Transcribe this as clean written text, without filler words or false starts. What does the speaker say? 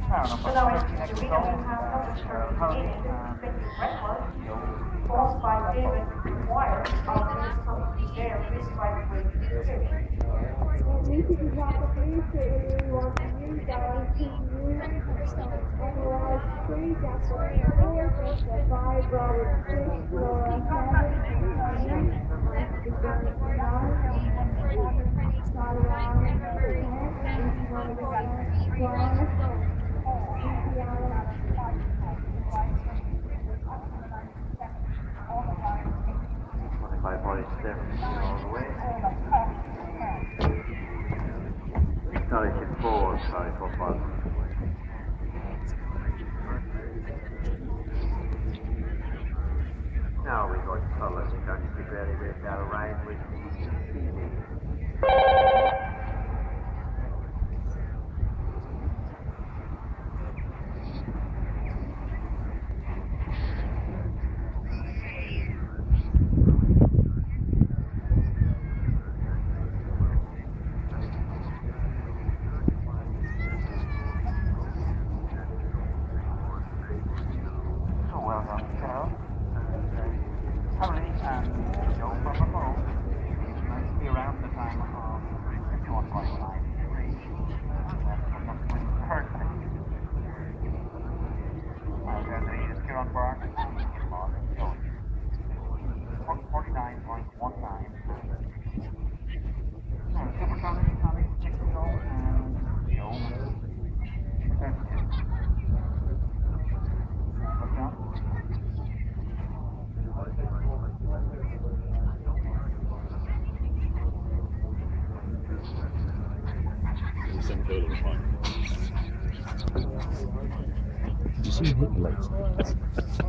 allowing the reader to have coverage for forced by David McHugh of their risk by My body step all the way. Sorry, shift forward, sorry, football. Now we go to colours, we're going to be very, very narrow line with CD. Well done, Carol. Currently, Joe from the home. Nice to be around the time of 51.9 degrees. Perfect. There's the lead is Kieran Burke and Martin Jones. 49.19. Super Tommy, Mexico, and Joe. 32. What's that? Did you see him hit the lights?